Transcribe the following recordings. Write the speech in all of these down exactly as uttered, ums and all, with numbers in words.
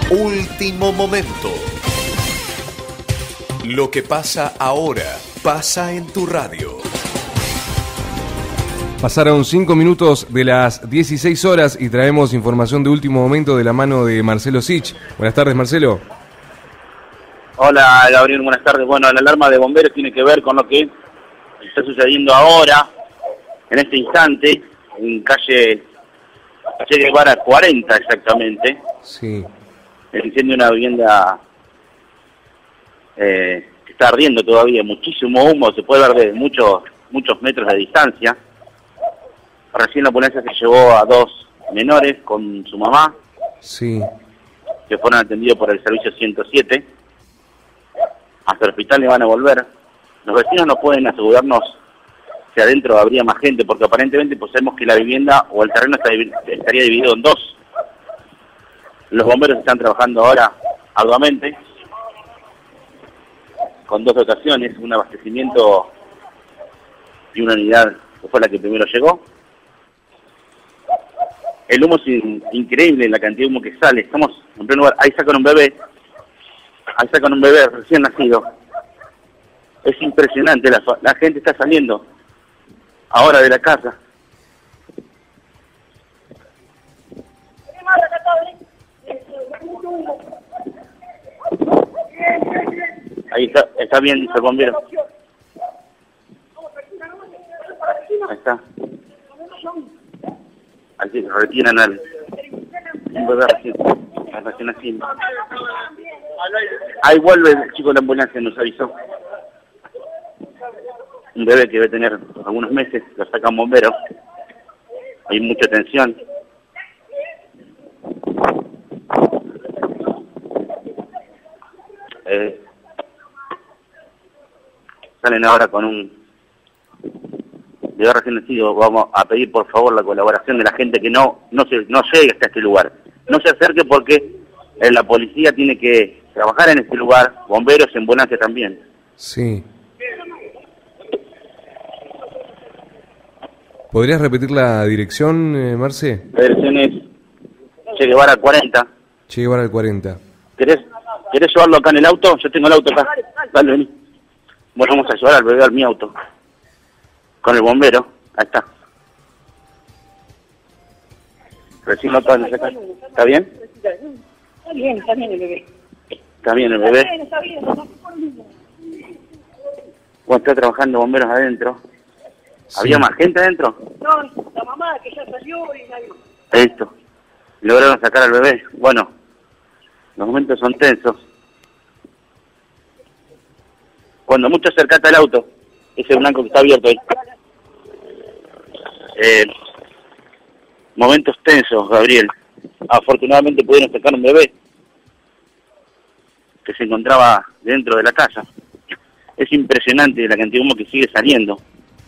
Último momento. Lo que pasa ahora, pasa en tu radio. Pasaron cinco minutos de las dieciséis horas y traemos información de último momento de la mano de Marcelo Sich. Buenas tardes, Marcelo. Hola, Gabriel, buenas tardes. Bueno, la alarma de bomberos tiene que ver con lo que está sucediendo ahora, en este instante, en calle Che Guevara cuarenta exactamente. Sí. El incendio de una vivienda eh, que está ardiendo todavía, muchísimo humo, se puede ver de muchos muchos metros de distancia. Recién la ambulancia se llevó a dos menores con su mamá, sí, que fueron atendidos por el servicio ciento siete. Hasta el hospital le van a volver. Los vecinos no pueden asegurarnos si adentro habría más gente, porque aparentemente pues sabemos que la vivienda o el terreno está, estaría dividido en dos. Los bomberos están trabajando ahora arduamente, con dos dotaciones, un abastecimiento y una unidad que fue la que primero llegó. El humo es in, increíble, la cantidad de humo que sale. Estamos en primer lugar, ahí sacan un bebé, ahí sacan un bebé recién nacido. Es impresionante, la, la gente está saliendo ahora de la casa. Ahí está, está bien, dice el bombero. Ahí está. Así retiran al un bebé recién, recién nacido. Ahí vuelve el chico de la ambulancia, nos avisó. Un bebé que debe tener algunos meses, lo sacan bomberos. Hay mucha tensión. Eh, salen ahora con un bebé recién nacido. Vamos a pedir por favor la colaboración de la gente que no no se no llegue hasta este lugar. No se acerque porque eh, la policía tiene que trabajar en este lugar, bomberos y ambulancia también. Sí. ¿Podrías repetir la dirección, eh, Marce? La dirección es Che Guevara cuarenta. Che Guevara al cuarenta. ¿Querés, ¿Querés llevarlo acá en el auto? Yo tengo el auto acá. Dale, vení. Bueno, vamos a llevar al bebé al mi auto. Con el bombero. Ahí está. Recién lo acaban de sacar. ¿Está bien? Está bien, está bien el bebé. Está bien el bebé. Está bien, está bien. Bueno, está trabajando bomberos adentro. Sí. ¿Había más gente adentro? No, la mamá que ya salió y nadie más. Esto. Lograron sacar al bebé. Bueno, los momentos son tensos. Cuando mucho acercate al auto, ese blanco que está abierto ahí. Eh, momentos tensos, Gabriel. Afortunadamente pudieron sacar un bebé que se encontraba dentro de la casa. Es impresionante la cantidad de humo que sigue saliendo.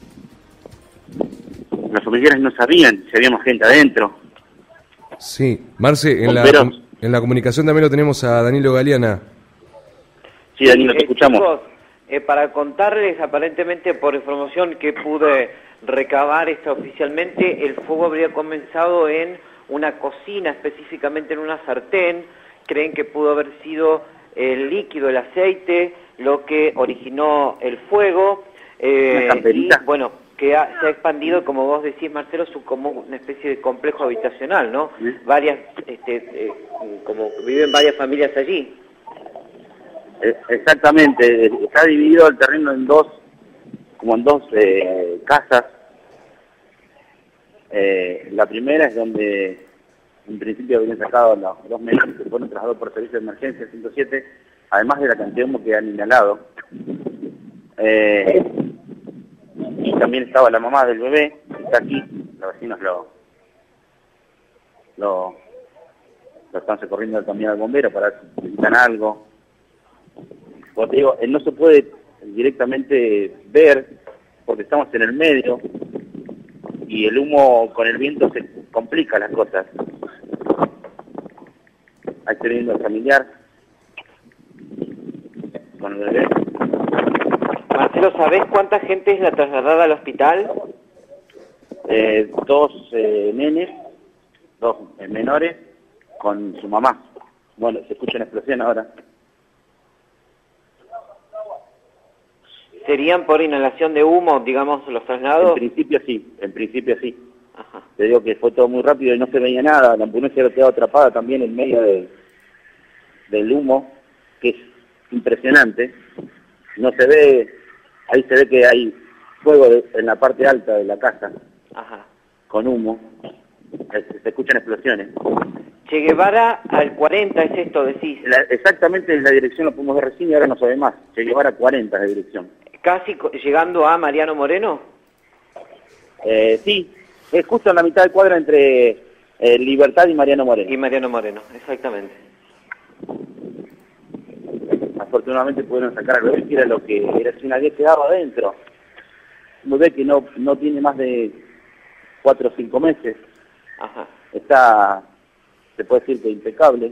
Los familiares no sabían si había más gente adentro. Sí, Marce, en la, en la comunicación también lo tenemos a Danilo Galeana. Sí, Danilo, te eh, escuchamos. Chicos, eh, para contarles, aparentemente por información que pude recabar extraoficialmente, el fuego habría comenzado en una cocina, específicamente en una sartén. Creen que pudo haber sido el líquido, el aceite, lo que originó el fuego. Eh, y bueno, que ha, se ha expandido, como vos decís, Marcelo, su, como una especie de complejo habitacional, ¿no? ¿Sí? Varias, este, eh, como viven varias familias allí. Exactamente, está dividido el terreno en dos, como en dos eh, casas. Eh, la primera es donde en principio habían sacado los dos menores que fueron trasladados por servicio de emergencia ciento siete, además de la cantidad de humo que han inhalado. Eh, y también estaba la mamá del bebé, que está aquí, los vecinos lo, lo, lo están socorriendo también al bombero para ver si necesitan algo. Como te digo, eh, no se puede directamente ver porque estamos en el medio y el humo con el viento se complica las cosas. Ahí estoy viendo al familiar con el bebé. Marcelo, ¿sabés cuánta gente es la trasladada al hospital? Eh, dos eh, nenes, dos eh, menores, con su mamá. Bueno, se escucha una explosión ahora. ¿Serían por inhalación de humo, digamos, los En traslados? principio sí, en principio sí. Ajá. Te digo que fue todo muy rápido y no se veía nada. La ambulancia quedó atrapada también en medio de, del humo, que es impresionante. No se ve, ahí se ve que hay fuego de, en la parte alta de la casa, Ajá. con humo. Se, se escuchan explosiones. Che Guevara al cuarenta es esto, decís. La, exactamente en la dirección lo podemos ver recién y ahora no sabe más. Che Guevara cuarenta de dirección. Casi co- llegando a Mariano Moreno. Eh, sí, es justo en la mitad del cuadro entre eh, Libertad y Mariano Moreno. Y Mariano Moreno, exactamente. Afortunadamente pudieron sacar al bebé, que era lo que era, si nadie quedaba adentro. Un bebé que no, no tiene más de cuatro o cinco meses. Ajá. Está, se puede decir que impecable.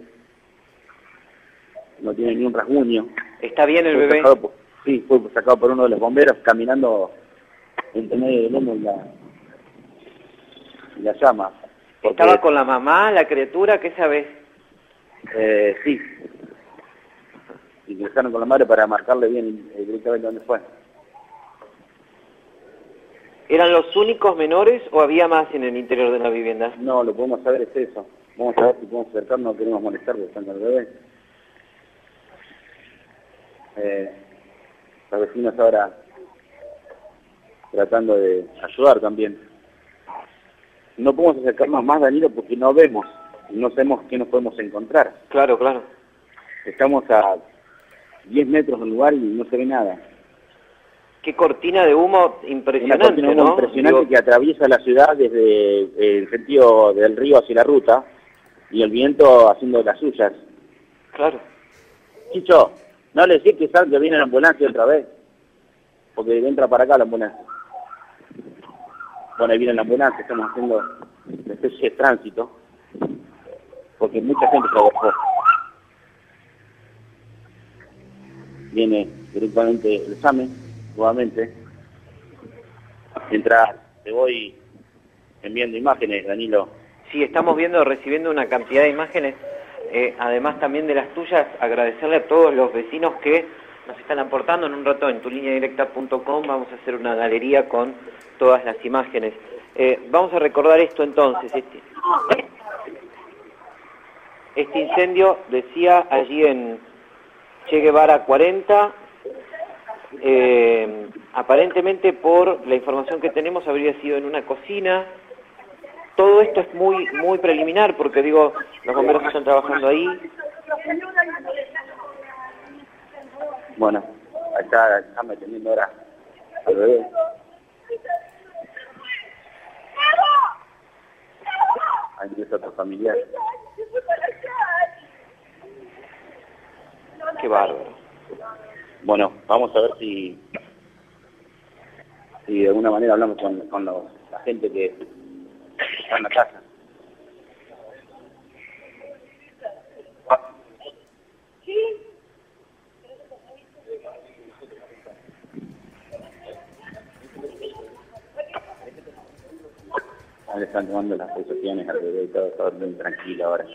No tiene ni un rasguño. ¿Está bien el Fue bebé? sacado por- sí, fue sacado por uno de los bomberos caminando entre medio del humo y la, y la llama. Porque, ¿Estaba con la mamá, la criatura? ¿Qué sabes? Eh, sí. Ingresaron con la madre para marcarle bien eh, directamente dónde fue. ¿Eran los únicos menores o había más en el interior de la vivienda? No, lo que podemos saber es eso. Vamos a ver si podemos acercarnos, no queremos molestar buscando al bebé. Eh, los vecinos ahora tratando de ayudar también. No podemos acercarnos más, Danilo, porque no vemos, no sabemos qué nos podemos encontrar. Claro, claro. Estamos a diez metros del lugar y no se ve nada. Qué cortina de humo Una impresionante, cortina de humo ¿no? impresionante Digo, que atraviesa la ciudad desde el sentido del río hacia la ruta y el viento haciendo las suyas. Claro. Chicho, no le decís que salga, que viene la ambulancia otra vez, porque entra para acá la ambulancia. Bueno, ahí viene la ambulancia, estamos haciendo una especie de tránsito, porque mucha gente se abocó. Viene directamente el examen, nuevamente. Mientras te voy enviando imágenes, Danilo. Sí, estamos viendo, recibiendo una cantidad de imágenes, eh, además también de las tuyas, agradecerle a todos los vecinos que nos están aportando. En un rato en tu línea directa punto com vamos a hacer una galería con todas las imágenes. Eh, vamos a recordar esto entonces. Este, este incendio, decía, allí en Che Guevara cuarenta, eh, aparentemente por la información que tenemos habría sido en una cocina. Todo esto es muy muy preliminar porque, digo, los bomberos están trabajando ahí. Bueno, ahí está, están metiendo ahora al bebé. Ahí empieza otro familiar. Qué bárbaro. Bueno, vamos a ver si, si de alguna manera hablamos con, con los, la gente que está en la casa. Ahí le están tomando las pulsaciones al bebé y todo, todo bien tranquilo ahora.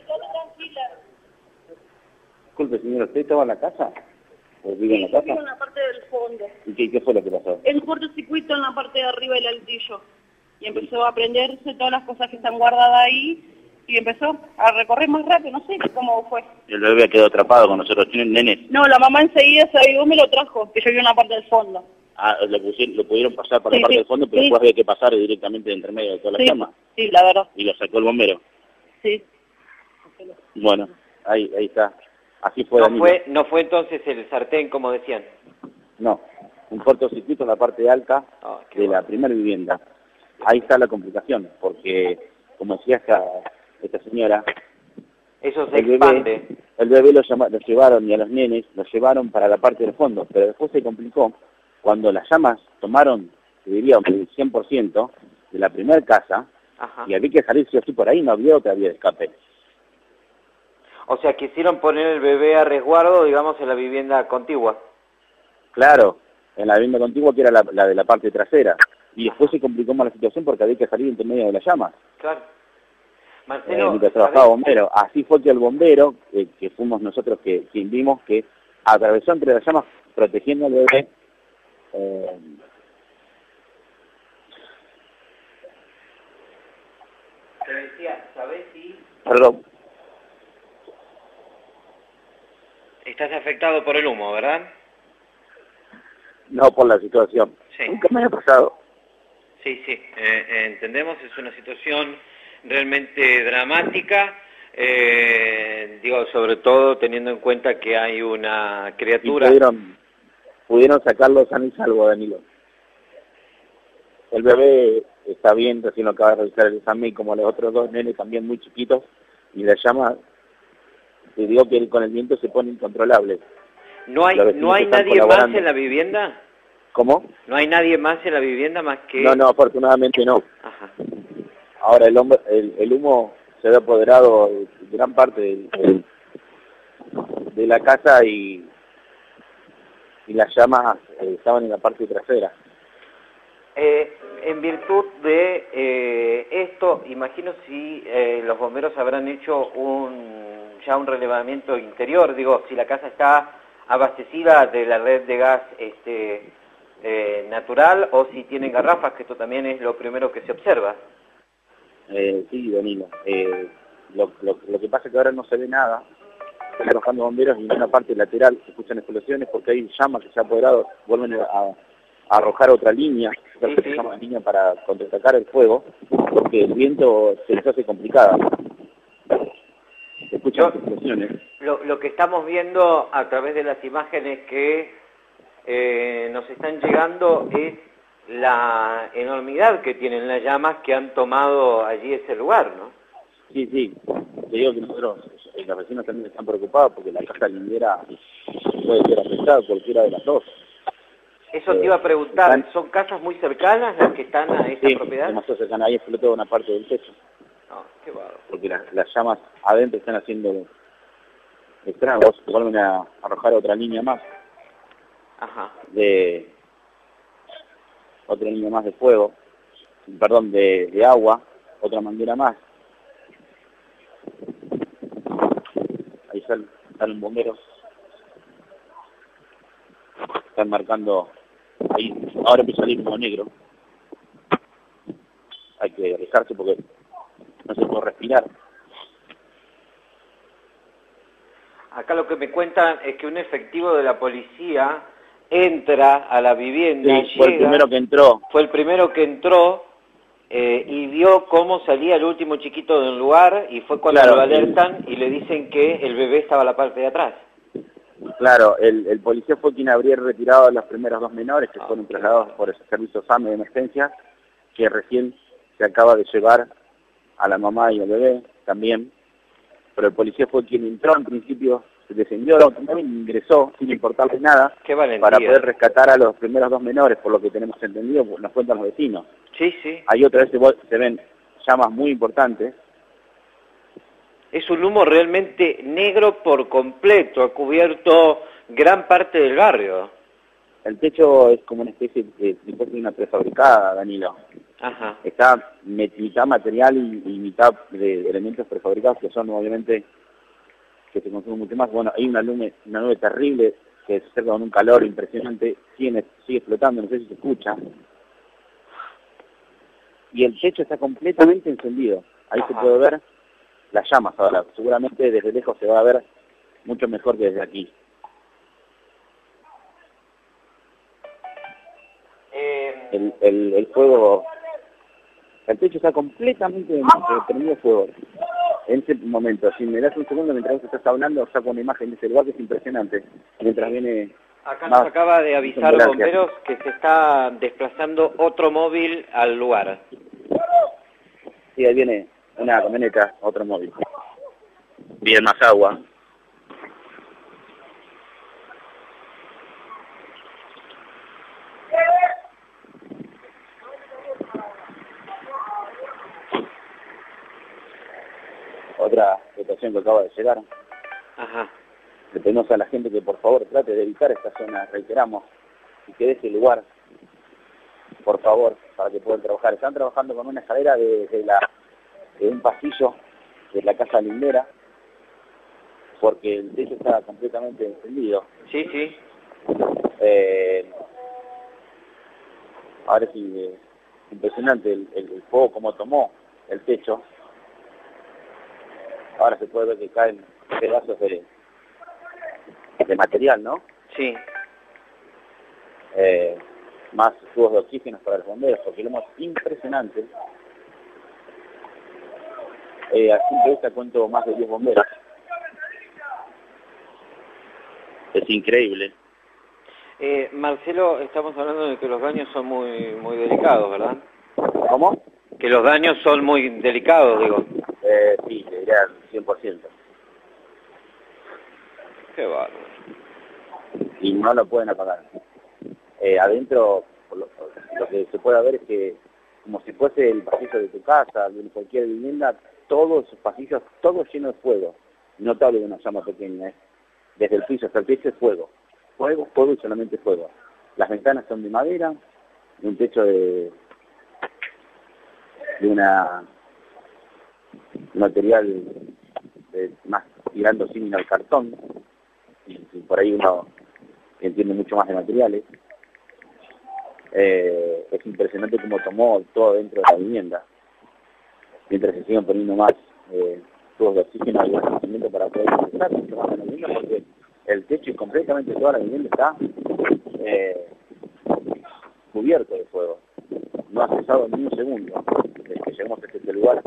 Disculpe, señor, ¿usted estaba en la casa? ¿O vive en la Yo vivo casa? en la parte del fondo. ¿Y qué, qué fue lo que pasó? En un cortocircuito en la parte de arriba del altillo. Y empezó a prenderse todas las cosas que están guardadas ahí. Y empezó a recorrer más rápido, no sé cómo fue. El bebé quedó atrapado con nosotros, tiene un nene. No, la mamá enseguida se avivó y me lo trajo, que yo vivo en la parte del fondo. Ah, lo, pusieron, lo pudieron pasar para Sí, la parte sí, del fondo, pero sí. después había que pasar directamente entre medio de toda la Sí, cama. sí, la verdad, Y lo sacó el bombero. sí. Bueno, ahí ahí está. Así fue No Danilo. fue, no fue entonces el sartén, como decían. No, un cortocircuito en la parte alta Ah, qué de la bueno. primera vivienda. Ahí está la complicación, porque, como decía esta, esta señora, Eso se el bebé, expande. el bebé lo, llama, lo llevaron y a los nenes los llevaron para la parte del fondo, pero después se complicó cuando las llamas tomaron, te diría, el cien por ciento de la primera casa, Ajá. y había que salir sí o sí por ahí, no había otra vía de escape. O sea, quisieron poner el bebé a resguardo, digamos, en la vivienda contigua. Claro, en la vivienda contigua que era la, la de la parte trasera, y después se complicó más la situación porque había que salir entre medio de las llamas. Claro. Marcelo, eh, mientras trabajaba bombero. Así fue que el bombero, eh, que fuimos nosotros que, quien vimos que atravesó entre las llamas protegiendo al bebé, eh, te decía, ¿sabés si perdón, estás afectado por el humo, verdad? no por la situación. Sí. Nunca me ha pasado. Sí, sí, eh, eh, entendemos, es una situación realmente dramática, eh, digo, sobre todo teniendo en cuenta que hay una Y criatura... pudieron, pudieron sacarlo sano y salvo, Danilo. El bebé está bien, recién lo acaba de realizar el examen, como los otros dos nenes también muy chiquitos, y la llama, te digo que con el viento se pone incontrolable. ¿No hay, Los vecinos ¿no hay están nadie más colaborando. en la vivienda? ¿Cómo? ¿No hay nadie más en la vivienda más que...? No, no, afortunadamente no. Ajá. Ahora el, hombre, el, el humo se ve apoderado de gran parte del- del- de la casa y, y las llamas eh, estaban en la parte trasera. Eh, en virtud de eh, esto, imagino si eh, los bomberos habrán hecho un ya un relevamiento interior, digo, si la casa está abastecida de la red de gas este, eh, natural o si tienen garrafas, que esto también es lo primero que se observa. Eh, sí, Danilo. Eh, lo, lo, lo que pasa es que ahora no se ve nada. Están trabajando bomberos y en una parte lateral se escuchan explosiones porque hay llamas que se han apoderado, vuelven a, a arrojar otra línea, Sí, que sí. se llama línea para contraatacar el fuego, porque el viento se les hace complicada. Se escuchan Yo- explosiones. Lo, lo que estamos viendo a través de las imágenes que eh, nos están llegando es la enormidad que tienen las llamas que han tomado allí ese lugar, ¿no? Sí, sí. Te digo que nosotros, eh, los vecinos también están preocupados porque la casa lindera puede ser afectada cualquiera de las dos. Eso te iba a preguntar, Están- ¿son casas muy cercanas las que están a esa Sí, propiedad? demasiado cercana. Ahí explotó una parte del techo, No, qué bárbaro. porque las, las llamas adentro están haciendo estragos, vuelven a arrojar otra línea más Ajá. de otra línea más de fuego, perdón, de, de agua, otra manguera más. Ahí salen, salen bomberos, están marcando, ahí ahora empieza a salir como negro. Hay que alejarse porque no se puede respirar. Acá lo que me cuentan es que un efectivo de la policía entra a la vivienda, Sí, fue el llega, primero que entró. fue el primero que entró eh, y vio cómo salía el último chiquito del lugar y fue cuando Claro, lo alertan y le dicen que el bebé estaba a la parte de atrás. Claro, el, el policía fue quien habría retirado a los primeros dos menores que Ah, fueron qué trasladados por el servicio S A M de emergencia, que recién se acaba de llevar a la mamá y al bebé también. Pero el policía fue quien entró en principio, se descendió del automóvil, ingresó sin importarle nada Qué valentía. para poder rescatar a los primeros dos menores, por lo que tenemos entendido, nos cuentan los vecinos. Sí, sí. Ahí otra vez se, vol- se ven llamas muy importantes. Es un humo realmente negro por completo, ha cubierto gran parte del barrio. El techo es como una especie de, de, de una prefabricada, Danilo. Ajá. Está met- mitad material y, y mitad de, de elementos prefabricados que son obviamente que se consumen mucho más. Bueno, hay una nube, una nube terrible que se acerca con un calor impresionante, sigue, sigue explotando, no sé si se escucha. Y el techo está completamente encendido. Ahí Ajá. se puede ver las llamas ahora. Seguramente desde lejos se va a ver mucho mejor que desde aquí. Eh, El, el, el fuego, el techo está completamente eh, prendido fuego. En ese momento, si me das un segundo mientras vos estás hablando, saco una imagen de ese lugar que es impresionante. Mientras viene acá más nos acaba de avisar ambulancia. bomberos que se está desplazando otro móvil al lugar. Sí, ahí viene una camioneta, otro móvil. Bien más agua. Otra situación que acaba de llegar. Ajá. Le pedimos a la gente que por favor trate de evitar esta zona, reiteramos, y que deje el lugar, por favor, para que puedan trabajar. Están trabajando con una escalera de, de, la, de un pasillo de la casa lindera, porque el techo estaba completamente encendido. Sí, sí. Eh, ahora sí, eh, impresionante el, el, el fuego como tomó el techo. Ahora se puede ver que caen pedazos de, de material, ¿no? Sí. Eh, más tubos de oxígeno para los bomberos, porque lo más impresionante. Eh, a simple vista cuento más de diez bomberos. Es increíble. Eh, Marcelo, estamos hablando de que los daños son muy muy delicados, ¿verdad? ¿Cómo? Que los daños son muy delicados, digo. Eh, sí, te diría cien por ciento. Qué bárbaro. Y no lo pueden apagar. Eh, adentro, por lo, por lo que se puede ver es que, como si fuese el pasillo de tu casa, de cualquier vivienda, todos esos pasillos, todo lleno de fuego. Notable de una llama pequeña, ¿eh? Desde el piso hasta el techo es fuego. Fuego, fuego y solamente fuego. Las ventanas son de madera, de un techo de, de una material de, más tirando símil al cartón, y, y por ahí uno entiende mucho más de materiales. Eh, es impresionante cómo tomó todo dentro de la vivienda, mientras se siguen poniendo más eh, tubos de oxígeno y abastecimiento para poder ingresar mucho más en la vivienda, porque el techo y completamente toda la vivienda está eh, cubierto de fuego. No ha cesado ni un segundo desde que llegamos a este lugar.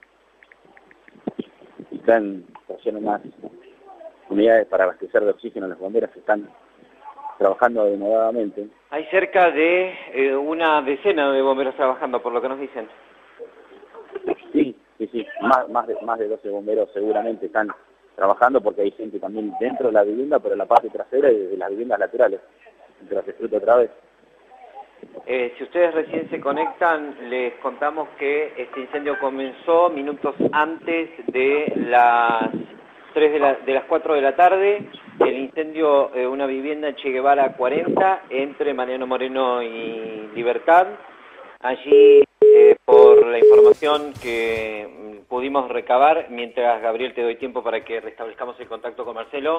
Y están trayendo más unidades para abastecer de oxígeno a las bomberas que están trabajando denodadamente. Hay cerca de eh, una decena de bomberos trabajando, por lo que nos dicen. Sí, sí, sí. Más, más, de, más de doce bomberos seguramente están trabajando, porque hay gente también dentro de la vivienda, pero en la parte trasera y de las viviendas laterales. Mientras se disfruta otra vez. Eh, si ustedes recién se conectan, les contamos que este incendio comenzó minutos antes de las tres de, la, de las cuatro de la tarde. El incendio, eh, una vivienda en Che Guevara cuarenta, entre Mariano Moreno y Libertad. Allí, eh, por la información que pudimos recabar, mientras Gabriel te doy tiempo para que restablezcamos el contacto con Marcelo,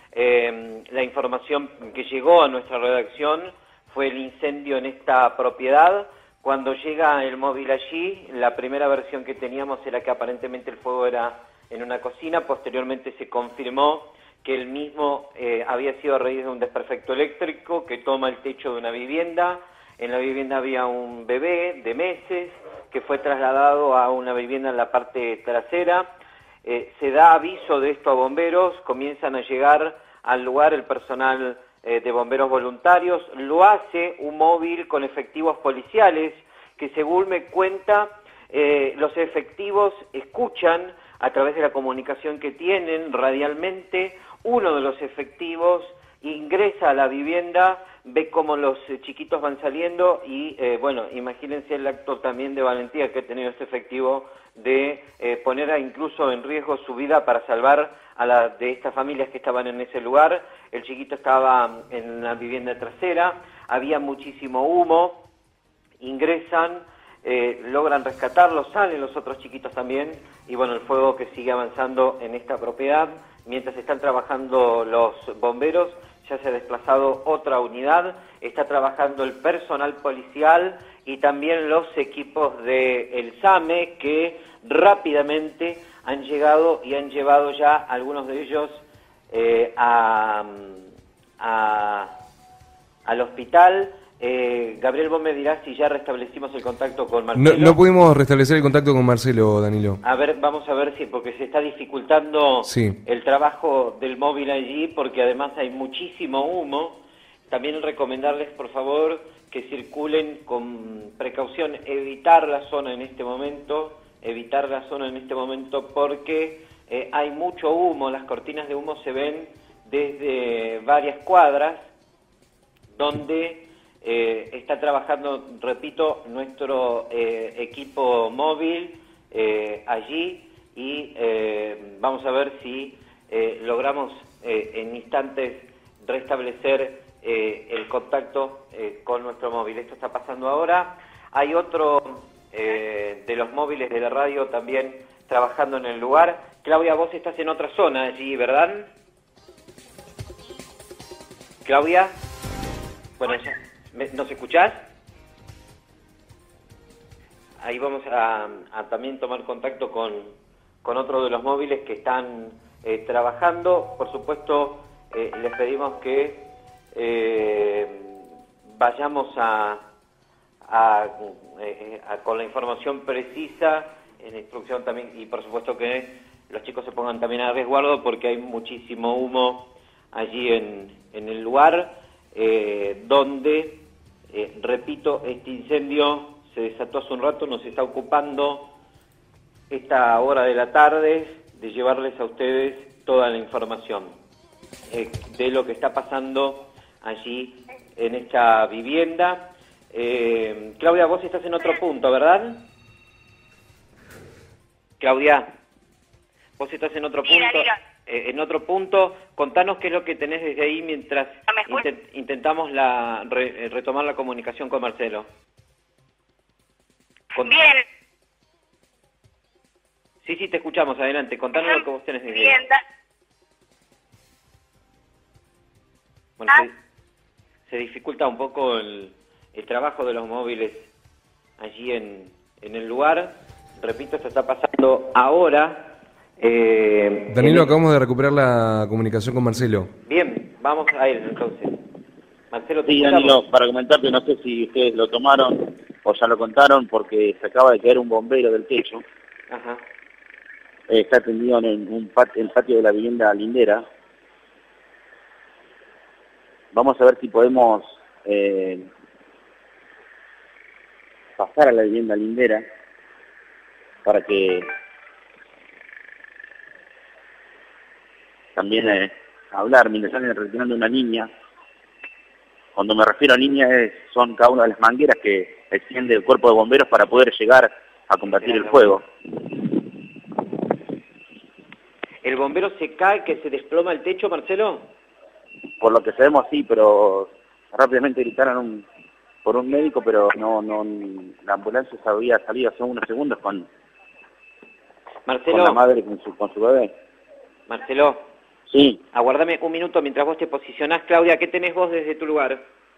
eh, la información que llegó a nuestra redacción fue el incendio en esta propiedad. Cuando llega el móvil allí, la primera versión que teníamos era que aparentemente el fuego era en una cocina. Posteriormente se confirmó que el mismo eh, había sido a raíz de un desperfecto eléctrico que toma el techo de una vivienda. En la vivienda había un bebé de meses que fue trasladado a una vivienda en la parte trasera. Eh, se da aviso de esto a bomberos, comienzan a llegar al lugar el personal eh, de bomberos voluntarios. Lo hace un móvil con efectivos policiales que, según me cuenta, eh, los efectivos escuchan a través de la comunicación que tienen radialmente. Uno de los efectivos ingresa a la vivienda, ve cómo los eh, chiquitos van saliendo y, eh, bueno, imagínense el acto también de valentía que ha tenido este efectivo de eh, poner a, incluso en riesgo su vida para salvar a la de estas familias que estaban en ese lugar. El chiquito estaba en la vivienda trasera, había muchísimo humo, ingresan, eh, logran rescatarlo, salen los otros chiquitos también, y bueno, el fuego que sigue avanzando en esta propiedad. Mientras están trabajando los bomberos, ya se ha desplazado otra unidad, está trabajando el personal policial y también los equipos del SAME, que rápidamente han llegado y han llevado ya algunos de ellos eh, a, a, al hospital. Eh, Gabriel, vos me dirás si ya restablecimos el contacto con Marcelo. No, no pudimos restablecer el contacto con Marcelo, Danilo. A ver, vamos a ver si, porque se está dificultando sí. el trabajo del móvil allí, porque además hay muchísimo humo. También recomendarles, por favor, que circulen con precaución, evitar la zona en este momento, evitar la zona en este momento porque eh, hay mucho humo, las cortinas de humo se ven desde varias cuadras, donde Eh, está trabajando, repito, nuestro eh, equipo móvil eh, allí y eh, vamos a ver si eh, logramos eh, en instantes restablecer eh, el contacto eh, con nuestro móvil. Esto está pasando ahora. Hay otro eh, de los móviles de la radio también trabajando en el lugar. Claudia, vos estás en otra zona allí, ¿verdad? Claudia, bueno, ¿nos escuchás? Ahí vamos a, a también tomar contacto con, con otro de los móviles que están eh, trabajando. Por supuesto, eh, les pedimos que eh, vayamos a, a, eh, a con la información precisa, en instrucción también, y por supuesto que los chicos se pongan también a resguardo porque hay muchísimo humo allí en, en el lugar eh, donde, eh, repito, este incendio se desató hace un rato. Nos está ocupando esta hora de la tarde de llevarles a ustedes toda la información eh, de lo que está pasando allí en esta vivienda. Eh, Claudia, vos estás en otro punto, ¿verdad? Claudia, vos estás en otro Sí, punto. Danilo. Eh, en otro punto, contanos qué es lo que tenés desde ahí mientras intent, intentamos la, re, retomar la comunicación con Marcelo. Con... Bien. Sí, sí, te escuchamos, adelante. Contanos Bien. lo que vos tenés desde Bien. ahí. Da... Bueno, ¿Ah? se, se dificulta un poco el, el trabajo de los móviles allí en, en el lugar. Repito, esto está pasando ahora. Eh, Danilo, en... acabamos de recuperar la comunicación con Marcelo. Bien, vamos a él entonces. Marcelo, ¿te Sí, escuchamos? Danilo, para comentarte, no sé si ustedes lo tomaron o ya lo contaron, porque se acaba de caer un bombero del techo. Ajá. Eh, está atendido en un pat el patio de la vivienda lindera. Vamos a ver si podemos eh, pasar a la vivienda lindera para que también eh, hablar mientras están retirando una niña. Cuando me refiero a niña es, son cada una de las mangueras que extiende el cuerpo de bomberos para poder llegar a combatir el fuego. ¿El bombero se cae, que se desploma el techo, Marcelo? Por lo que sabemos sí, pero rápidamente gritaron un, por un médico, pero no, no, la ambulancia había salido hace unos segundos con, Marcelo, con la madre con su, con su bebé. Marcelo, Sí. aguardame un minuto mientras vos te posicionás. Claudia, ¿qué tenés vos desde tu lugar?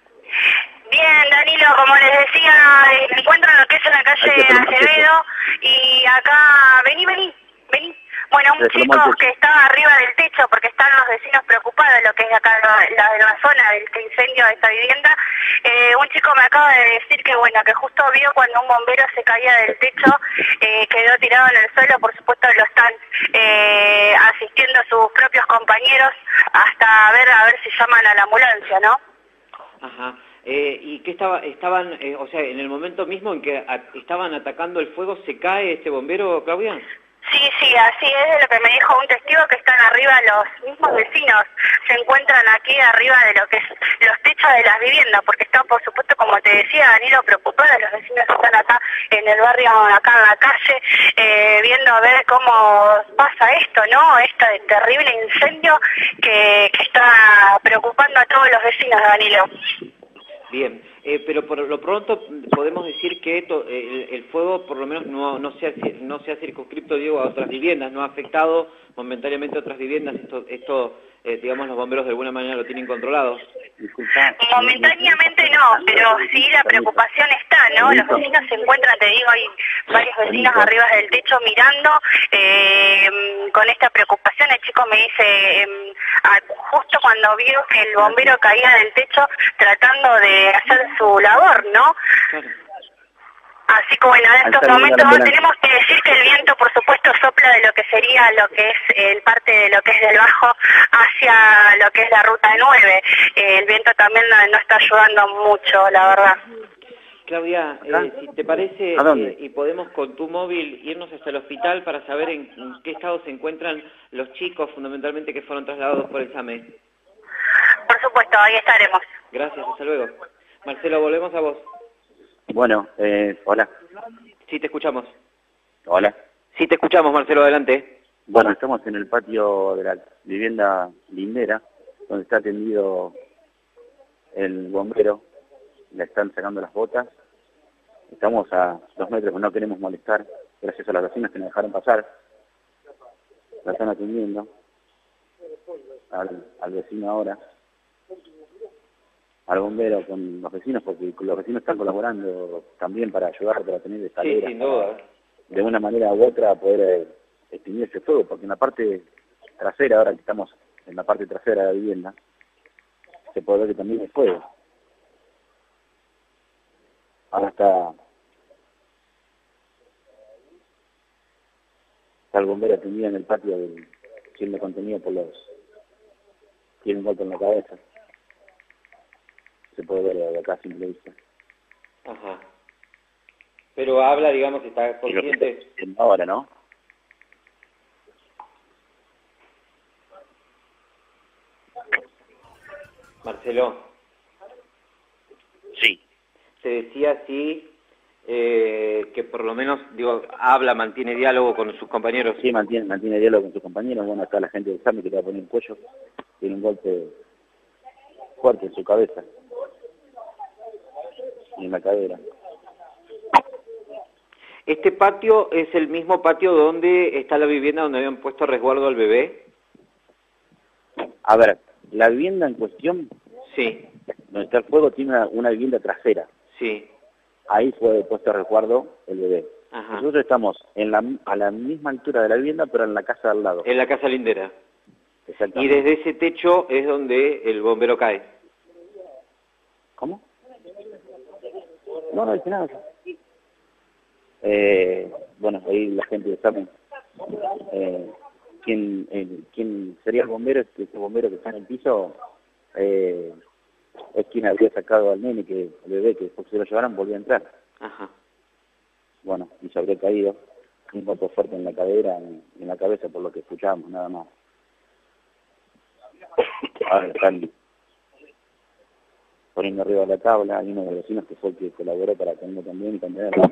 Bien, Danilo, como les decía, eh, me encuentro en lo que es en la calle Hay que tomar Acevedo y acá, vení, vení, vení. Bueno, un Se chico desplomó el techo. que estaba arriba del techo porque están los vecinos preocupados de lo que es acá la, la, la zona del incendio de esta vivienda. Eh, un chico me acaba de decir que bueno, que justo vio cuando un bombero se caía del techo, eh, quedó tirado en el suelo. Por supuesto lo están eh, asistiendo a sus propios compañeros hasta ver a ver si llaman a la ambulancia, ¿no? Ajá. Eh, ¿Y qué estaba, estaban, eh, o sea, en el momento mismo en que a, estaban atacando el fuego, se cae este bombero, Claudia? Sí, sí, así es lo que me dijo un testigo, que están arriba los mismos vecinos, se encuentran aquí arriba de lo que es los techos de las viviendas, porque están, por supuesto, como te decía, Danilo, preocupados. Los vecinos están acá en el barrio, acá en la calle, eh, viendo a ver cómo pasa esto, ¿no? Este terrible incendio que, que está preocupando a todos los vecinos, Danilo. Bien, eh, pero por lo pronto podemos decir que esto, el, el fuego por lo menos no, no, se ha, no se ha circunscrito, digo, a otras viviendas, no ha afectado momentáneamente a otras viviendas. Esto, esto eh, digamos, los bomberos de alguna manera lo tienen controlado. Disculpa. Momentáneamente no, pero sí la preocupación está, ¿no? Los vecinos se encuentran, te digo, hay varios vecinos arriba del techo mirando eh, con esta preocupación. El chico me dice, eh, justo cuando vio que el bombero caía del techo tratando de hacer su labor, ¿no? Claro. Así que bueno, en estos momentos no tenemos que decir que el viento, por supuesto, sopla de lo que sería lo que es el parte de lo que es del bajo hacia lo que es la ruta nueve. Eh, el viento también no, no está ayudando mucho, la verdad. Claudia, eh, si te parece, eh, y podemos con tu móvil irnos hasta el hospital para saber en, en qué estado se encuentran los chicos, fundamentalmente, que fueron trasladados por el SAME. Por supuesto, ahí estaremos. Gracias, hasta luego. Marcelo, volvemos a vos. Bueno, eh, hola. Sí, te escuchamos. Hola. Sí, te escuchamos, Marcelo, adelante. Bueno, estamos en el patio de la vivienda lindera, donde está atendido el bombero. Le están sacando las botas. Estamos a dos metros, no queremos molestar, gracias a las vecinas que nos dejaron pasar. la están atendiendo al, al vecino ahora, al bombero con los vecinos, porque los vecinos están colaborando también para ayudar, para tener escaleras, sí, sin duda. de una manera u otra poder eh, extinguir ese fuego, porque en la parte trasera, ahora que estamos en la parte trasera de la vivienda, se puede ver que también hay fuego. Ahora está, está el bombero atendido en el patio del, siendo contenido por los, tiene un golpe en la cabeza. Se puede ver de acá a simple vista. Ajá. Pero habla, digamos, está consciente. Ahora, ¿no? Marcelo. Sí. Te decía sí, eh, que por lo menos, digo, habla, mantiene diálogo con sus compañeros. Sí, mantiene, mantiene diálogo con sus compañeros. Bueno, acá la gente del examen que le va a poner el cuello, tiene un golpe fuerte en su cabeza y en la cadera. ¿Este patio es el mismo patio donde está la vivienda donde habían puesto a resguardo al bebé? A ver, la vivienda en cuestión, Sí, donde está el fuego, tiene una, una vivienda trasera. sí. Ahí fue puesto a resguardo el bebé. Ajá. Nosotros estamos en la, a la misma altura de la vivienda, pero en la casa de al lado. En la casa lindera. Y Exactamente. desde ese techo es donde el bombero cae. ¿Cómo? No, no dice nada. Eh, bueno, ahí la gente sabe eh, quién, eh, quién sería el bombero. Ese bombero que está en el piso eh, es quien había sacado al nene, que el bebé, que después se lo llevaron, volvió a entrar. Ajá. Bueno, y se habría caído un golpe fuerte en la cadera y en la cabeza, por lo que escuchábamos, nada más. Ahora están poniendo arriba la tabla. Hay uno de los vecinos que fue el que colaboró para tenerlo también y contenerlo.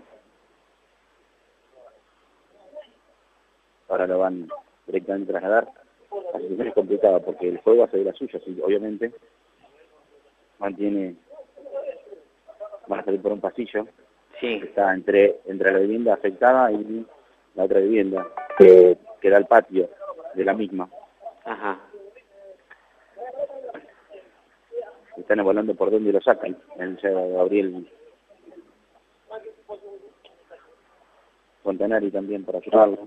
Ahora lo van directamente a trasladar. La situación es complicada porque el fuego va a salir a suya, así que obviamente mantiene, van a salir por un pasillo Sí. que está entre, entre la vivienda afectada y la otra vivienda, que, que da al patio de la misma. Ajá. Están evaluando por dónde lo sacan. El Gabriel Fontanari también para ayudarlo.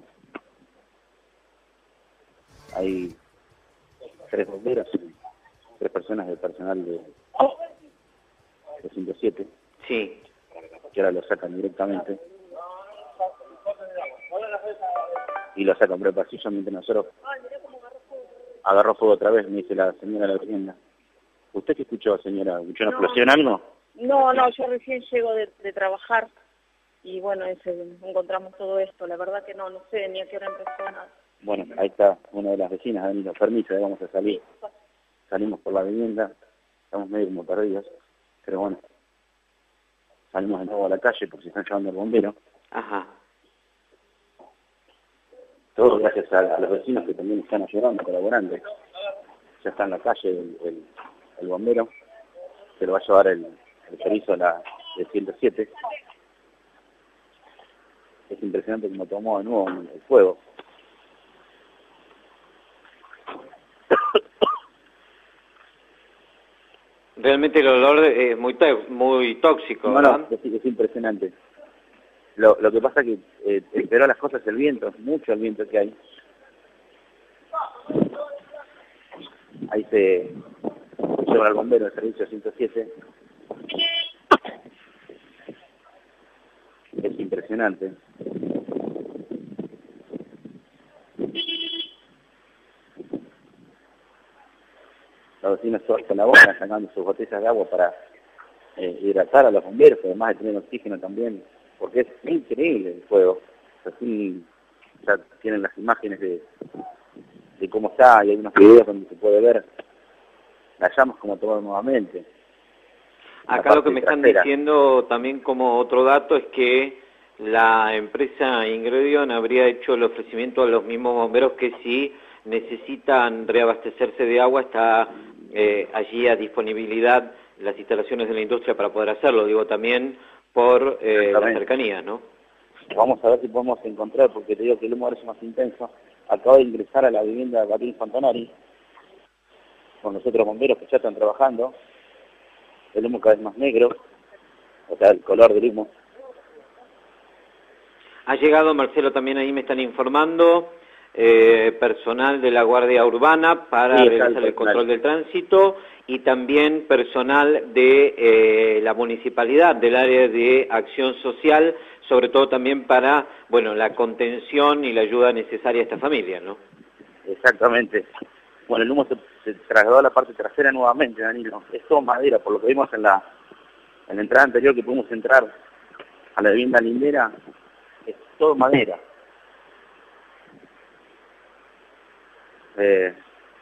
Hay tres bomberos y tres personas del personal de, de ciento siete Sí. que ahora lo sacan directamente y lo sacan por el pasillo mientras nosotros agarró fuego otra vez, me dice la señora de la vivienda. ¿Usted qué escuchó, señora? ¿Escuchó una explosión, algo? No, no, yo recién llego de, de trabajar y bueno, ese, encontramos todo esto. La verdad que no, no sé ni a qué hora empezó nada. Bueno, ahí está una de las vecinas, ha venido permiso, vamos a salir. Salimos por la vivienda, estamos medio como perdidos, pero bueno, salimos de nuevo a la calle porque se están llevando el bombero. Ajá. Todo gracias a, a los vecinos que también están ayudando, colaborando. Ya está en la calle el, el, el bombero, se lo va a llevar el, el servicio a la de ciento siete. Es impresionante como tomó de nuevo el fuego. Realmente el olor es muy tó- muy tóxico, No, ¿verdad? no, es, es impresionante. Lo, lo que pasa es que eh, empeoró las cosas el viento, es mucho el viento que hay. Ahí se lleva al bombero del servicio ciento siete. Es impresionante. Los vecinos todos con la boca sacando sus botellas de agua para eh, hidratar a los bomberos, además de tener oxígeno también, porque es increíble el fuego. Así ya tienen las imágenes de, de cómo está, y hay unos videos donde se puede ver las llamas como tomar nuevamente. Acá lo que me están diciendo también como otro dato es que la empresa Ingredion habría hecho el ofrecimiento a los mismos bomberos que si necesitan reabastecerse de agua, está eh, allí a disponibilidad las instalaciones de la industria para poder hacerlo, digo también por eh, la cercanía, ¿no? Vamos a ver si podemos encontrar, porque te digo que el humo ahora es más intenso, acaba de ingresar a la vivienda de Martín Fontanari, con los otros bomberos que ya están trabajando. El humo cada vez más negro, o sea, el color del humo. Ha llegado, Marcelo, también ahí me están informando, eh, personal de la Guardia Urbana para Sí, realizar el, el control del tránsito y también personal de eh, la municipalidad, del área de acción social, sobre todo también para, bueno, la contención y la ayuda necesaria a esta familia, ¿no? Exactamente. Bueno, el humo se, se trasladó a la parte trasera nuevamente, Danilo. Es todo madera, por lo que vimos en la, en la entrada anterior que pudimos entrar a la vivienda lindera, es todo madera. Eh,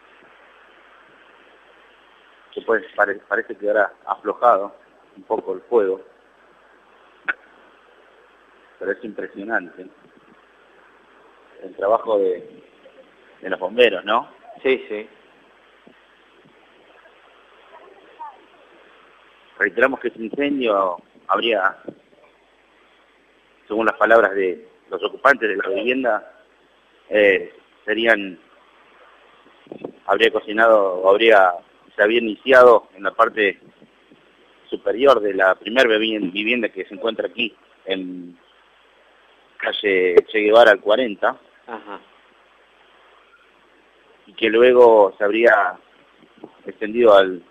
que pues, pare, parece que ahora ha aflojado un poco el fuego, pero es impresionante el trabajo de, de los bomberos, ¿no? Sí, sí. Reiteramos que este incendio habría, según las palabras de los ocupantes de la vivienda, eh, serían, habría cocinado, o habría, se había iniciado en la parte superior de la primer vivienda que se encuentra aquí, en calle Che Guevara al cuarenta, Ajá. y que luego se habría extendido al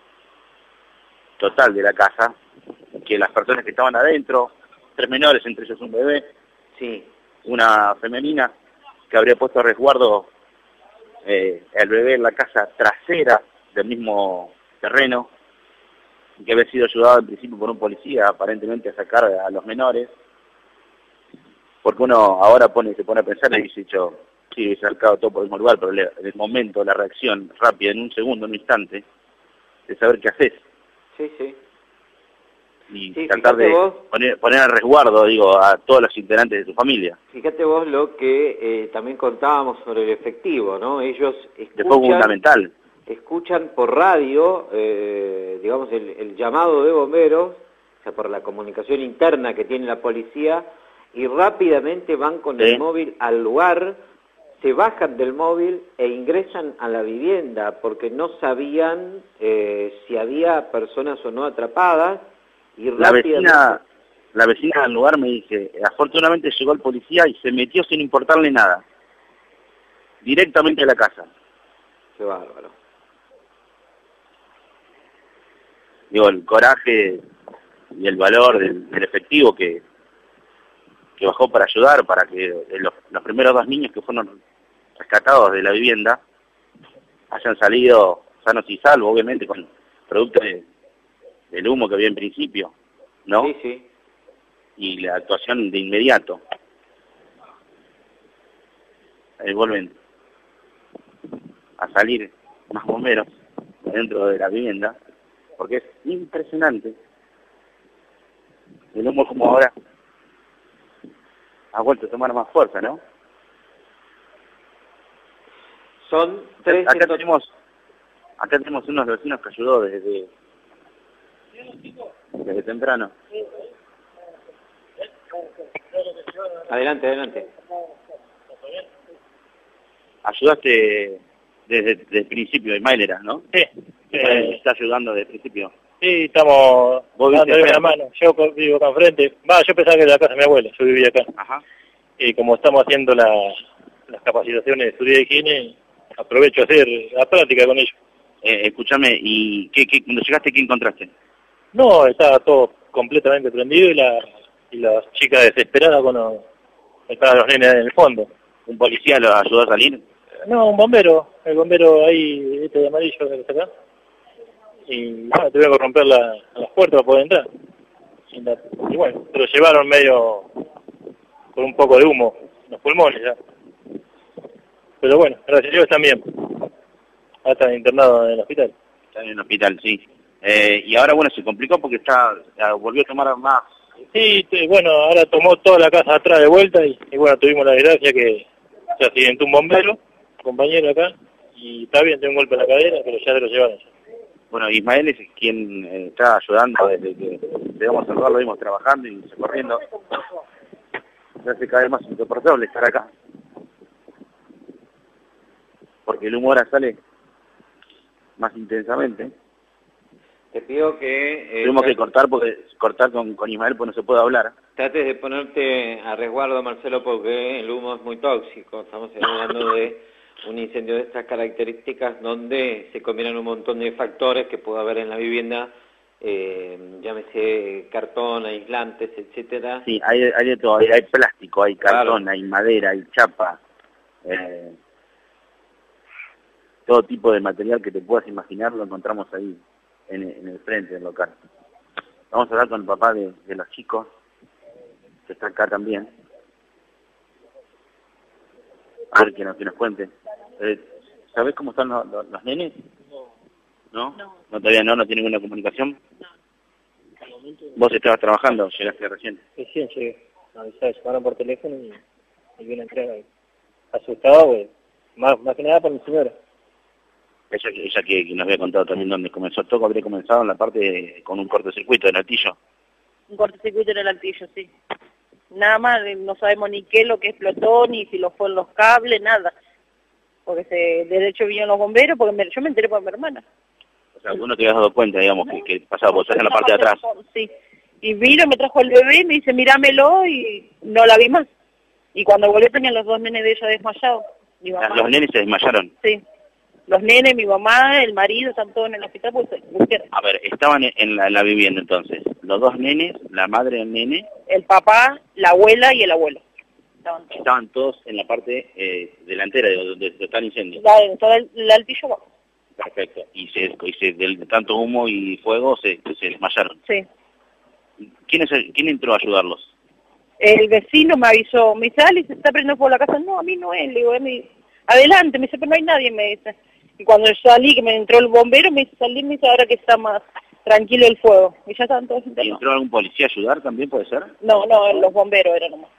total de la casa, que las personas que estaban adentro, tres menores, entre ellos un bebé, Sí. una femenina, que habría puesto a resguardo eh, el bebé en la casa trasera del mismo terreno, y que había sido ayudado en principio por un policía, aparentemente a sacar a los menores, porque uno ahora pone se pone a pensar y dice, yo, sí, hubiese sacado todo por el mismo lugar, pero le, en el momento, la reacción rápida, en un segundo, en un instante, de saber qué haces. Sí, sí. Y Sí, tratar de vos, poner, poner a resguardo, digo, a todos los integrantes de su familia. Fíjate vos lo que eh, también contábamos sobre el efectivo, ¿no? Ellos escuchan, De fuego fundamental. escuchan por radio, eh, digamos, el, el llamado de bomberos, o sea, por la comunicación interna que tiene la policía, y rápidamente van con Sí. el móvil al lugar, se bajan del móvil e ingresan a la vivienda, porque no sabían eh, si había personas o no atrapadas, y La rápidamente... vecina, la vecina del lugar me dice, afortunadamente llegó el policía y se metió sin importarle nada, directamente a la casa. Qué bárbaro. Digo, el coraje y el valor del, del efectivo que, que bajó para ayudar, para que los, los primeros dos niños que fueron rescatados de la vivienda hayan salido sanos y salvos, obviamente con producto de, del humo que había en principio, ¿no? Sí, sí. Y la actuación de inmediato. Ahí vuelven a salir más bomberos dentro de la vivienda, porque es impresionante el humo como ahora ha vuelto a tomar más fuerza, ¿no? Son tres... Acá tenemos, acá tenemos unos vecinos que ayudó desde, desde temprano. Adelante, adelante. Ayudaste desde, desde el principio, Ismael era, ¿no? Sí. Ismael Eh, está ayudando desde el principio. sí, estamos ¿Vos viviste dándole acá? la mano. Yo co- vivo acá enfrente. Va, yo pensaba que era la casa de mi abuela, yo vivía acá. Ajá. Y como estamos haciendo la, las capacitaciones de seguridad y higiene, aprovecho a hacer la práctica con ellos. Eh, escúchame, ¿y qué, qué, cuando llegaste qué encontraste? No, estaba todo completamente prendido y la y las chicas desesperadas cuando estaban los nenes en el fondo. ¿Un policía lo ayudó a salir? No, un bombero, el bombero ahí, este de amarillo que está acá. Y bueno, tuvieron que romper la, las puertas para poder entrar. Y, la- y bueno, se lo llevaron medio con un poco de humo, los pulmones ya. Pero bueno, gracias a Dios están bien. Ahora están internados en el hospital. Está en el hospital, sí. Eh, y ahora, bueno, se complicó porque está ya volvió a tomar más. Sí, te- bueno, ahora tomó toda la casa atrás de vuelta y, y bueno, tuvimos la desgracia que se accidentó un bombero, compañero acá, y está bien, tiene un golpe en la cadera, pero ya se lo llevaron. Bueno, Ismael es quien eh, está ayudando desde que llegamos al lugar, lo vimos trabajando y corriendo. Se hace cada vez más insoportable estar acá. porque el humo ahora sale más intensamente. Te pido que... Eh, Tuvimos que cortar porque cortar con, con Ismael pues no se puede hablar. Trates de ponerte a resguardo, Marcelo, porque el humo es muy tóxico. Estamos hablando de un incendio de estas características donde se combinan un montón de factores que puede haber en la vivienda, eh, llámese cartón, aislantes, etcétera. Sí, hay, hay de todo, hay, hay plástico, hay cartón, Claro. hay madera, hay chapa, eh, todo tipo de material que te puedas imaginar lo encontramos ahí en, en el frente del local. Vamos a hablar con el papá de, de los chicos, que está acá también, a ver que nos, que nos cuente. Eh, ¿Sabés cómo están los, los, los nenes? No. ¿No? ¿No todavía no? ¿No tiene ninguna comunicación? No. ¿Vos estabas trabajando? ¿Llegaste recién? Recién llegué. Me avisaron, llamaron por teléfono y, y vi la entrega. Y asustado, güey. Más, más que nada por mi señora. Ella, ella que, que nos había contado también dónde comenzó todo, habría comenzado en la parte de, con un cortocircuito del altillo. Un cortocircuito en el altillo, sí. Nada más, no sabemos ni qué es lo que explotó, ni si lo fueron los cables, nada. Porque se, de hecho vinieron los bomberos, porque me, yo me enteré por mi hermana. O sea, vos no te habías dado cuenta, digamos, que, que pasaba, vos estás en la parte de atrás. Sí. Y vino, me trajo el bebé, me dice, mirámelo, y no la vi más. Y cuando volvió tenían los dos nenes de ella desmayados. Mi mamá. Los nenes se desmayaron. Sí. Los nenes, mi mamá, el marido, están todos en el hospital. Pues, a ver, estaban en la, en la vivienda entonces. Los dos nenes, la madre del nene. El papá, la abuela y el abuelo. Estaban todos, estaban todos en la parte eh, delantera de donde, donde está el incendio. La, todo el, el altillo abajo. Perfecto. Y se, y se del, de tanto humo y fuego se, se desmayaron. Sí. ¿Quién, es el, ¿Quién entró a ayudarlos? El vecino me avisó, me dice, Ali, se está prendiendo por la casa. No, a mí no es, le digo, me, adelante, me dice, pero no hay nadie, me dice. Y cuando yo salí, que me entró el bombero, me dice, salí, me dice, ahora que está más tranquilo el fuego. Y ya estaban todos internados. ¿Y entró algún policía a ayudar también, puede ser? No, no, los bomberos eran nomás.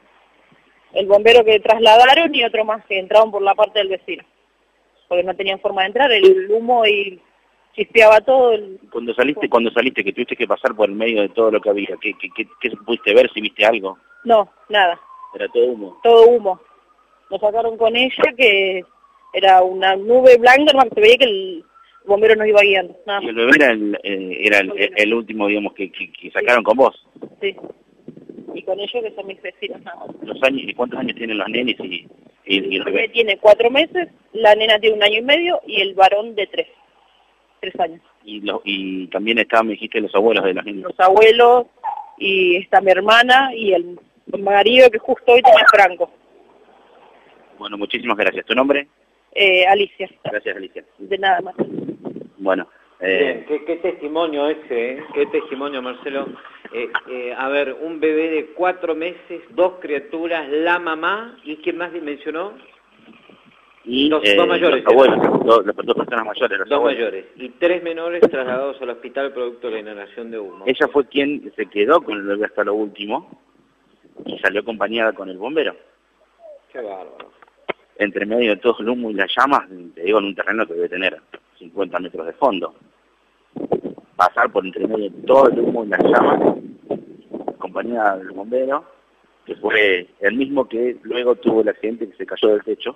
El bombero que trasladaron y otro más que entraron por la parte del vecino. Porque no tenían forma de entrar, el humo y chispeaba todo. El... Cuando saliste, cuando saliste, que tuviste que pasar por el medio de todo lo que había, ¿qué, qué, qué, qué pudiste ver, si viste algo? No, nada. Era todo humo. Todo humo. Nos sacaron con ella que era una nube blanca, no, se veía que el bombero nos iba guiando. Nada. Y el bebé era el, eh, era el, el, el último, digamos, que, que, que sacaron sí. con vos. Sí. Y con ellos que son mis vecinos, nada. Los años, ¿y cuántos años tienen los nenes y, y, y el bebé? Tiene cuatro meses, la nena tiene un año y medio y el varón de tres. Tres años. Y, lo, y también estaban, me dijiste, los abuelos de los niños. Los abuelos, y está mi hermana y el marido que justo hoy tenía Franco. Bueno, muchísimas gracias. ¿Tu nombre? Eh, Alicia. Gracias, Alicia. De nada más. Bueno. Eh... Bien, ¿qué, qué testimonio ese, ¿eh? Qué testimonio, Marcelo. Eh, eh, a ver, un bebé de cuatro meses, dos criaturas, la mamá, ¿y quién más mencionó? Y los eh, dos mayores. Los abuelos, dos, las dos personas mayores. Los dos abuelos. mayores. Y tres menores trasladados al hospital producto de la inhalación de humo. Ella fue quien se quedó con el bebé hasta lo último y salió acompañada con el bombero. Qué bárbaro. Entre medio de todo el humo y las llamas, te digo, en un terreno que debe tener cincuenta metros de fondo. Pasar por entre medio de todo el humo y las llamas, acompañada del bombero, que fue el mismo que luego tuvo el accidente que se cayó del techo.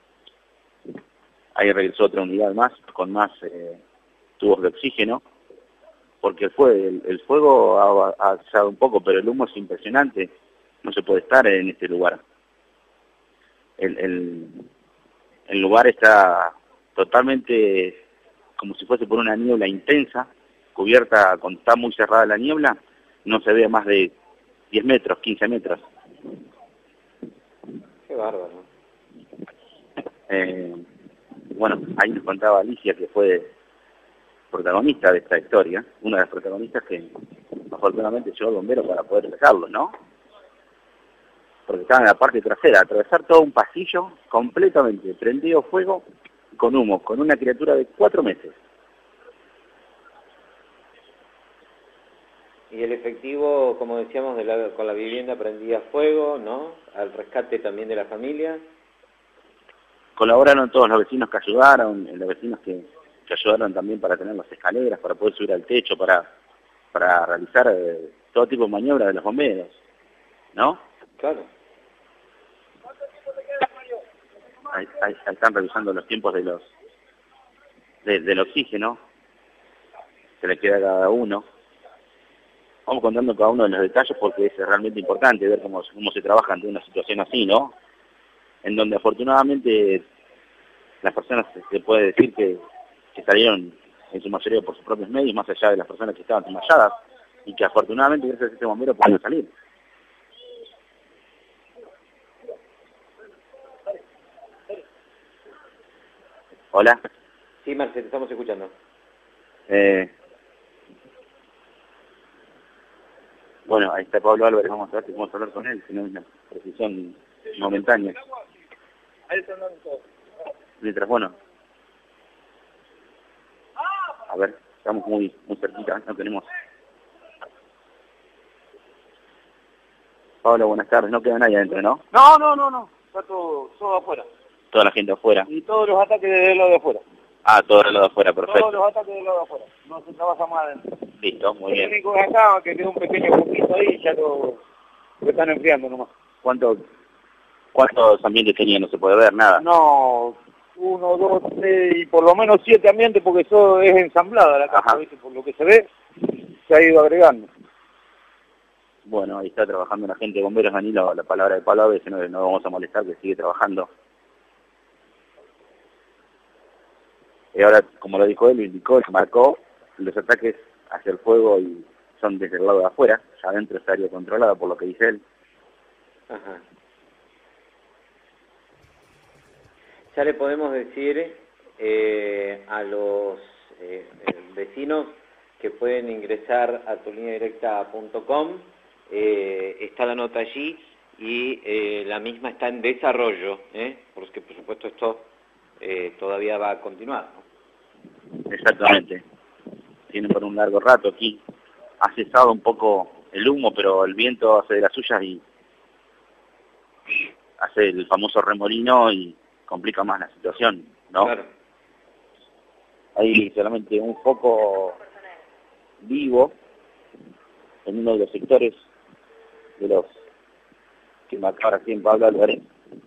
Ahí regresó otra unidad más, con más eh, tubos de oxígeno, porque fue, el, el fuego ha, ha cesado un poco, pero el humo es impresionante, no se puede estar en este lugar. El, el, el lugar está totalmente como si fuese por una niebla intensa, cubierta, cuando está muy cerrada la niebla, no se ve más de diez metros, quince metros. Qué bárbaro. Eh, bueno, ahí nos contaba Alicia, que fue protagonista de esta historia, una de las protagonistas que afortunadamente llegó el bombero para poder sacarlo, ¿no? Porque estaban en la parte trasera, atravesar todo un pasillo completamente prendido fuego con humo, con una criatura de cuatro meses. Y el efectivo, como decíamos, de la, con la vivienda prendía fuego, ¿no? Al rescate también de la familia. Colaboraron todos los vecinos que ayudaron, los vecinos que, que ayudaron también para tener las escaleras, para poder subir al techo, para, para realizar eh, todo tipo de maniobras de los bomberos, ¿no? Claro. ahí, ahí están revisando los tiempos de los de, del oxígeno que le queda a cada uno. Vamos contando cada uno de los detalles porque es realmente importante ver cómo, cómo se trabaja ante una situación así, ¿no? En donde afortunadamente las personas, se puede decir que, que salieron en su mayoría por sus propios medios, más allá de las personas que estaban desmayadas, y que afortunadamente gracias a este bombero pueden salir. Hola. Sí, Marcelo, estamos escuchando. Eh, bueno, ahí está Pablo Álvarez, vamos a ver si podemos hablar con él, si no es una precisión momentánea. Ahí están dando todo. Mientras, bueno, a ver, estamos muy muy cerquita, no tenemos... Pablo, buenas tardes, no queda nadie adentro, ¿no? No, no, no, no, está todo, todo afuera. Toda la gente afuera. Y todos los ataques del lado de afuera. Ah, todo el lado de afuera, perfecto. Todos los ataques del lado de afuera. No se trabaja más adentro. Listo, muy El bien. único es acá, que queda un pequeño poquito ahí y ya lo, lo están enfriando nomás. ¿Cuántos, ¿Cuántos ambientes tenían? No se puede ver nada. No, uno, dos, tres y por lo menos siete ambientes porque eso es ensamblada la casa, ¿viste? Por lo que se ve, se ha ido agregando. Bueno, ahí está trabajando la gente de bomberos, Danilo, la palabra de Pablo, a veces no, no vamos a molestar, que sigue trabajando. Y ahora, como lo dijo él, lo indicó, marcó, los ataques hacia el fuego y son desde el lado de afuera, ya adentro está área controlada por lo que dice él. Ajá. Ya le podemos decir eh, a los eh, vecinos que pueden ingresar a tu línea directa punto com, eh, está la nota allí y eh, la misma está en desarrollo, ¿eh? Porque por supuesto esto eh, todavía va a continuar, ¿no? Exactamente. Tienen por un largo rato aquí. Ha cesado un poco el humo, pero el viento hace de las suyas y hace el famoso remolino y complica más la situación, ¿no? Claro. Hay solamente un foco vivo en uno de los sectores de los que marcaba recién Pablo Álvarez.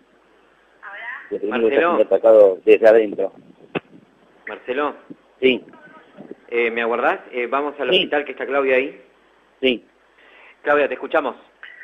Que primero está siendo atacado desde adentro. Marcelo. Sí. Eh, ¿Me aguardás? Eh, vamos al sí. hospital, que está Claudia ahí. Sí. Claudia, te escuchamos.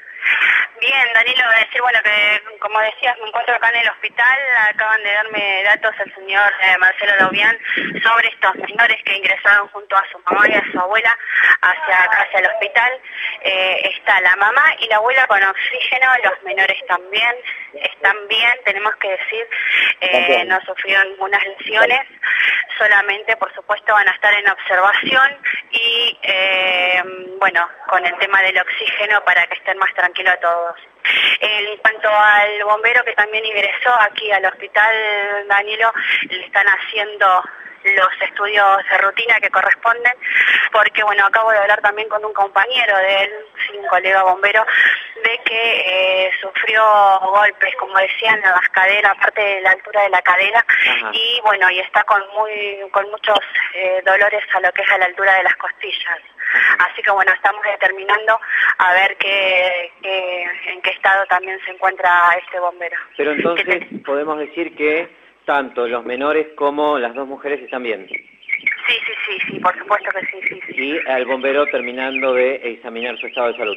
Bien, Danilo, decir, bueno, que como decías, me encuentro acá en el hospital, acaban de darme datos el señor eh, Marcelo Daubián sobre estos menores que ingresaron junto a su mamá y a su abuela hacia, hacia el hospital. Eh, está la mamá y la abuela con oxígeno, los menores también están bien, tenemos que decir, eh, no sufrieron ninguna lesiones, solamente por supuesto van a estar en observación y eh, bueno, con el tema del oxígeno para que estén más tranquilos todos. En cuanto al bombero que también ingresó aquí al hospital, Danilo, le están haciendo los estudios de rutina que corresponden, porque bueno, acabo de hablar también con un compañero de él, sí, un colega bombero, de que eh, sufrió golpes, como decían, en las caderas, aparte de la altura de la cadera. Ajá. Y bueno, y está con muy con muchos eh, dolores a lo que es a la altura de las costillas. Ajá. Así que bueno, estamos determinando a ver qué, qué, en qué estado también se encuentra este bombero. Pero entonces te... podemos decir que tanto los menores como las dos mujeres están bien. Sí, sí, sí, sí, por supuesto que sí, sí, sí. Y al bombero terminando de examinar su estado de salud.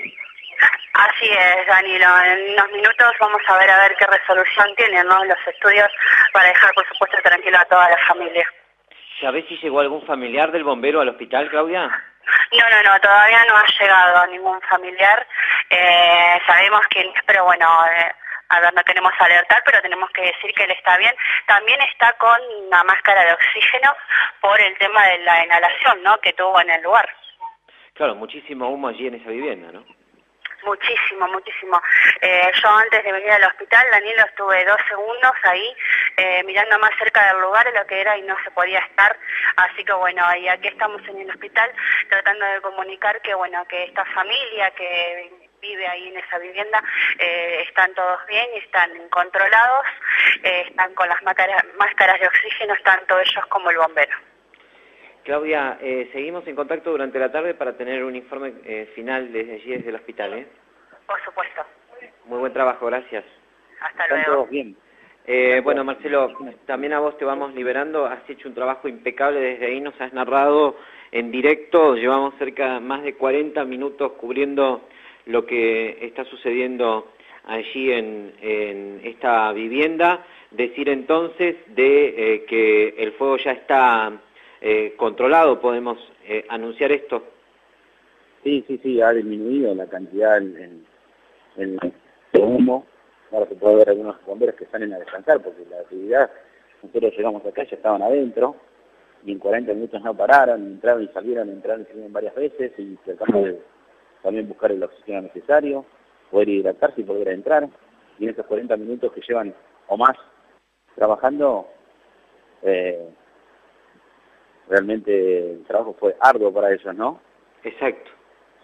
Así es, Danilo. En unos minutos vamos a ver a ver qué resolución tienen, ¿no?, los estudios, para dejar, por supuesto, tranquilo a toda la familia. ¿Sabés si llegó algún familiar del bombero al hospital, Claudia? No, no, no, todavía no ha llegado ningún familiar. Eh, sabemos que, pero bueno, eh, a ver, no queremos alertar, pero tenemos que decir que él está bien. También está con una máscara de oxígeno por el tema de la inhalación, ¿no?, que tuvo en el lugar. Claro, muchísimo humo allí en esa vivienda, ¿no? Muchísimo, muchísimo. Eh, yo antes de venir al hospital, Danilo, estuve dos segundos ahí eh, mirando más cerca del lugar de lo que era y no se podía estar. Así que bueno, y aquí estamos en el hospital tratando de comunicar que bueno, que esta familia que vive ahí en esa vivienda eh, están todos bien y están controlados, eh, están con las máscaras, máscaras de oxígeno, tanto ellos como el bombero. Claudia, eh, seguimos en contacto durante la tarde para tener un informe eh, final desde allí, desde el hospital, ¿eh? Por supuesto. Muy buen trabajo, gracias. Hasta Están luego. todos bien. Eh, bueno, Marcelo, también a vos te vamos liberando, has hecho un trabajo impecable desde ahí, nos has narrado en directo, llevamos cerca más de cuarenta minutos cubriendo lo que está sucediendo allí en, en esta vivienda. Decir entonces de eh, que el fuego ya está eh, controlado, podemos eh, anunciar esto. Sí, sí, sí, ha disminuido la cantidad en, en, en humo. Ahora se puede ver algunos bomberos que salen a descansar porque la actividad, nosotros llegamos acá, ya estaban adentro y en cuarenta minutos no pararon, entraron y salieron, entraron y salieron varias veces y tratamos de también buscar el oxígeno necesario, poder hidratarse y poder entrar. Y en esos cuarenta minutos que llevan o más trabajando, eh, realmente el trabajo fue arduo para ellos, ¿no? Exacto.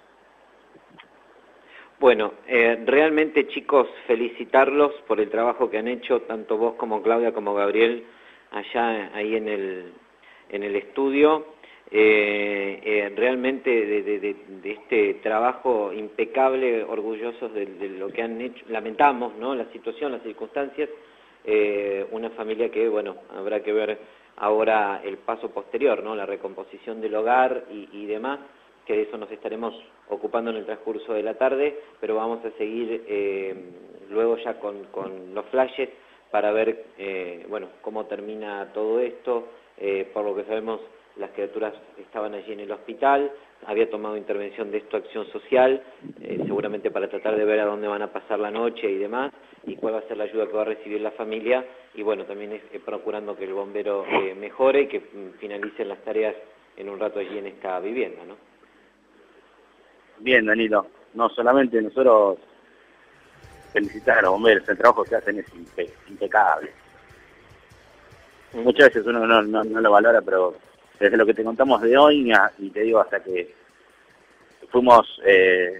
Bueno, eh, realmente chicos, felicitarlos por el trabajo que han hecho, tanto vos como Claudia como Gabriel, allá ahí en el, en el estudio. Eh, eh, realmente de, de, de, de este trabajo impecable, orgullosos de, de lo que han hecho. Lamentamos, ¿no?, la situación, las circunstancias. Eh, una familia que, bueno, habrá que ver ahora el paso posterior, ¿no?, la recomposición del hogar y, y demás, que de eso nos estaremos ocupando en el transcurso de la tarde, pero vamos a seguir eh, luego ya con, con los flashes para ver, eh, bueno, cómo termina todo esto. Eh, por lo que sabemos, las criaturas estaban allí en el hospital, había tomado intervención de esto Acción Social, eh, seguramente para tratar de ver a dónde van a pasar la noche y demás, y cuál va a ser la ayuda que va a recibir la familia, y bueno, también es, eh, procurando que el bombero eh, mejore y que mm, finalicen las tareas en un rato allí en esta vivienda, ¿no? Bien, Danilo, no solamente nosotros felicitar a los bomberos, el trabajo que hacen es impe impecable. Muchas veces uno no, no, no lo valora, pero desde lo que te contamos de hoy, y te digo hasta que fuimos eh,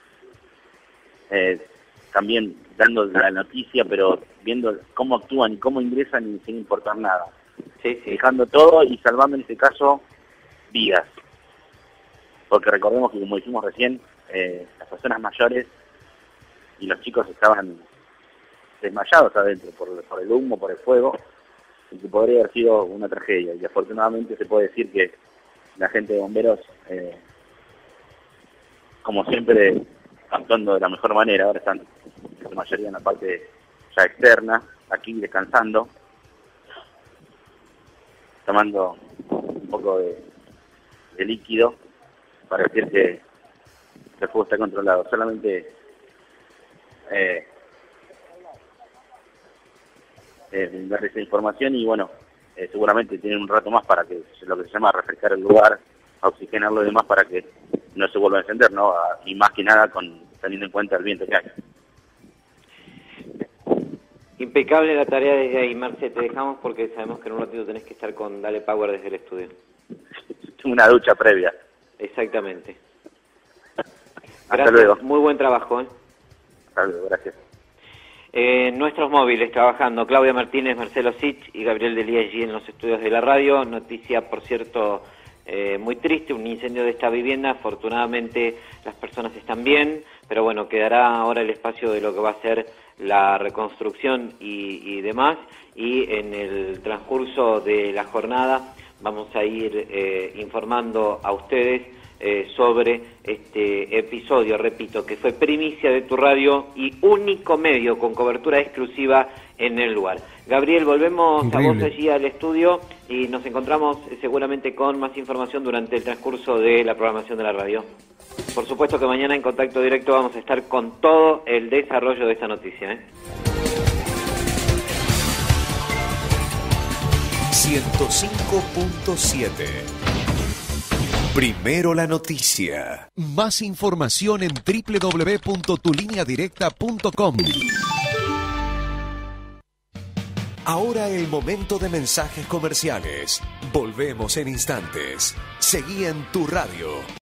eh, también dando la noticia, pero viendo cómo actúan y cómo ingresan y sin importar nada. Sí, sí. Dejando todo y salvando en este caso vidas. Porque recordemos que, como dijimos recién, eh, las personas mayores y los chicos estaban desmayados adentro por, por el humo, por el fuego, y que podría haber sido una tragedia. Y afortunadamente se puede decir que la gente de bomberos, eh, como siempre, actuando de la mejor manera. Ahora están la mayoría en la parte ya externa, aquí descansando, tomando un poco de, de líquido para decir que el fuego está controlado. Solamente eh, eh, darles esa información y bueno, eh, seguramente tienen un rato más para que lo que se llama refrescar el lugar, oxigenarlo y demás para que no se vuelva a encender, ¿no? Y más que nada con teniendo en cuenta el viento que hay. Impecable la tarea desde ahí, Marce, te dejamos porque sabemos que en un ratito tenés que estar con Dale Power desde el estudio. Una ducha previa. Exactamente. Hasta Gracias, luego. Muy buen trabajo, ¿eh? Hasta luego, gracias. Eh, nuestros móviles trabajando, Claudia Martínez, Marcelo Sich y Gabriel Delía allí en los estudios de la radio. Noticia, por cierto, eh, muy triste, un incendio de esta vivienda. Afortunadamente las personas están bien, pero bueno, quedará ahora el espacio de lo que va a ser la reconstrucción y, y demás. Y en el transcurso de la jornada vamos a ir eh, informando a ustedes eh, sobre este episodio, repito, que fue primicia de tu radio y único medio con cobertura exclusiva en el lugar. Gabriel, volvemos Increíble. a vos allí al estudio y nos encontramos eh, seguramente con más información durante el transcurso de la programación de la radio. Por supuesto que mañana en contacto directo vamos a estar con todo el desarrollo de esta noticia, ¿eh? ciento cinco punto siete. Primero la noticia. Más información en doble u doble u doble u punto tu línea directa punto com. Ahora el momento de mensajes comerciales. Volvemos en instantes. Seguí en tu radio.